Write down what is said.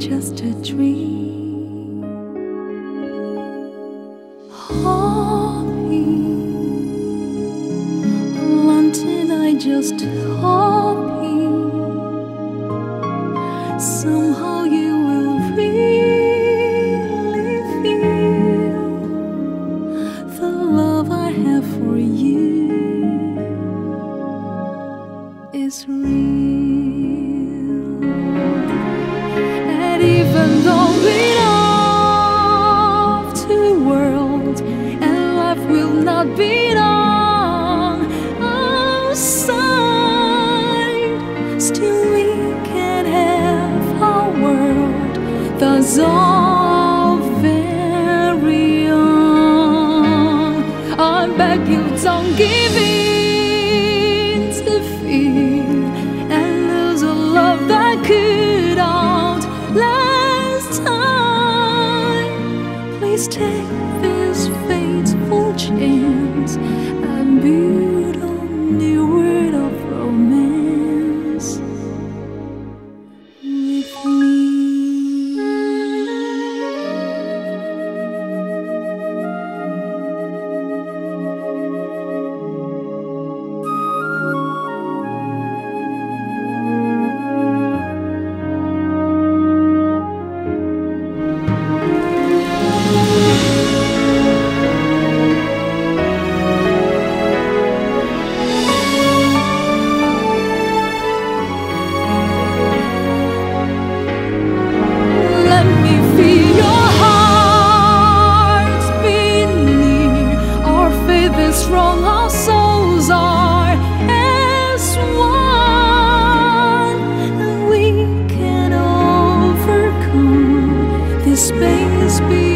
just a dream. Hoping, wanted I just hoping somehow you will really feel the love I have for you is real. And even though we love two worlds and life will not be on outside, still we can have our world, thus all very young. I beg you, don't give in to fear and lose a love that could outlast time. Please take this fateful chance and build a new world of romance with me. Strong, our souls are as one, and we can overcome this space beyond.